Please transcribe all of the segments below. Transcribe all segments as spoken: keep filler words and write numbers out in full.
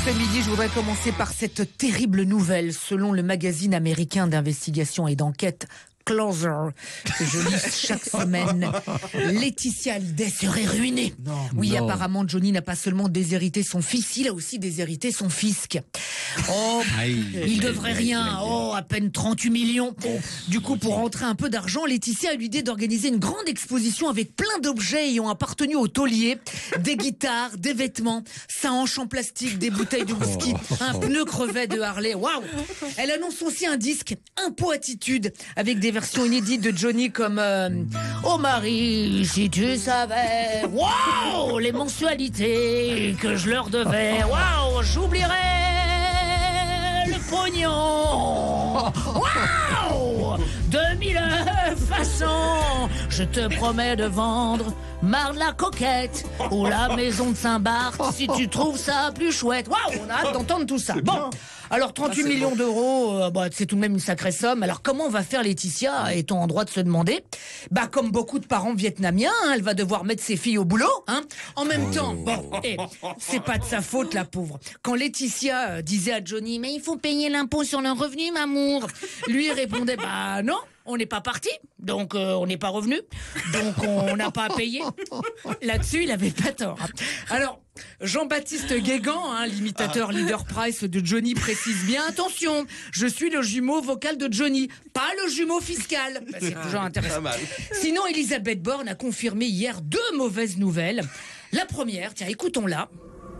ce midi, je voudrais commencer par cette terrible nouvelle. Selon le magazine américain d'investigation et d'enquête Closer, que je lis chaque semaine, Laetitia Hallyday serait ruinée. Non, oui, non. Apparemment, Johnny n'a pas seulement déshérité son fils, il a aussi déshérité son fisc. Oh, aïe, il devrait aïe, rien. Aïe, aïe. Oh, à peine trente-huit millions. Oh, du coup, pour rentrer un peu d'argent, Laetitia a eu l'idée d'organiser une grande exposition avec plein d'objets ayant appartenu au taulier. Des guitares, des vêtements, sa hanche en plastique, des bouteilles de whisky, un pneu crevé de Harley. Waouh! Elle annonce aussi un disque, Impôt Attitude, avec des version inédite de Johnny comme euh, Oh Marie, si tu savais, waouh, les mensualités que je leur devais, waouh, j'oublierais le pognon, waouh, deux mille façons, je te promets de vendre Marre de la Coquette ou la maison de Saint-Barth si tu trouves ça plus chouette. Waouh, on a hâte d'entendre tout ça. Bon. Alors trente-huit ah, millions bon. d'euros, euh, bah, c'est tout de même une sacrée somme. Alors comment va faire Laetitia, est-on en droit de se demander? Bah comme beaucoup de parents vietnamiens, hein, elle va devoir mettre ses filles au boulot. Hein. En même oh. temps, bon, eh, c'est pas de sa faute la pauvre. Quand Laetitia euh, disait à Johnny, mais il faut payer l'impôt sur le revenu, m'amour, lui répondait, bah non. On n'est pas parti, donc euh, on n'est pas revenu, donc on n'a pas à payer. Là-dessus, il avait pas tort. Alors, Jean-Baptiste Guégan, hein, l'imitateur leader price de Johnny, précise bien, attention, je suis le jumeau vocal de Johnny, pas le jumeau fiscal. Bah, c'est toujours intéressant. Sinon, Elisabeth Borne a confirmé hier deux mauvaises nouvelles. La première, tiens, écoutons-la.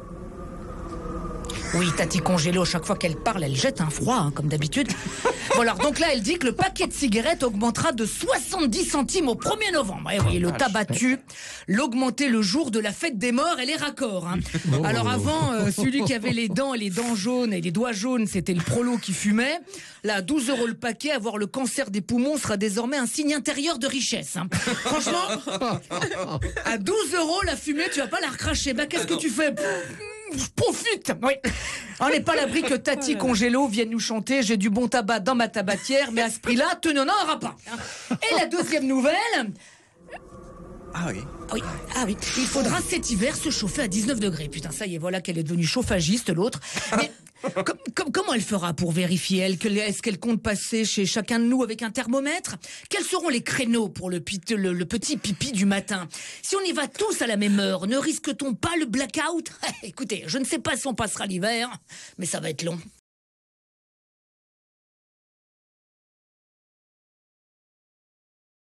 Oui, Tati Congélo, chaque fois qu'elle parle, elle jette un froid, hein, comme d'habitude. Bon alors, donc là, elle dit que le paquet de cigarettes augmentera de soixante-dix centimes au premier novembre. Et oui, le tabac tue, l'augmenter le jour de la fête des morts et les raccords. Hein. Alors avant, euh, celui qui avait les dents et les dents jaunes et les doigts jaunes, c'était le prolo qui fumait. Là, douze euros le paquet, avoir le cancer des poumons sera désormais un signe intérieur de richesse. Hein. Franchement, à douze euros, la fumée, tu vas pas la recracher. Bah, qu'est-ce que tu fais ? Je profite. Oui. On n'est pas à l'abri que Tati Congélo vienne nous chanter « J'ai du bon tabac dans ma tabatière, mais à ce prix-là, tu n'en auras pas. » Et la deuxième nouvelle... Ah oui. Oui. Ah oui. Il faudra cet hiver se chauffer à dix-neuf degrés. Putain, ça y est, voilà qu'elle est devenue chauffagiste, l'autre. Mais com com comment elle fera pour vérifier, elle, que est-ce qu'elle compte passer chez chacun de nous avec un thermomètre? Quels seront les créneaux pour le, le, le petit pipi du matin? Si on y va tous à la même heure, ne risque-t-on pas le blackout? Écoutez, je ne sais pas si on passera l'hiver, mais ça va être long.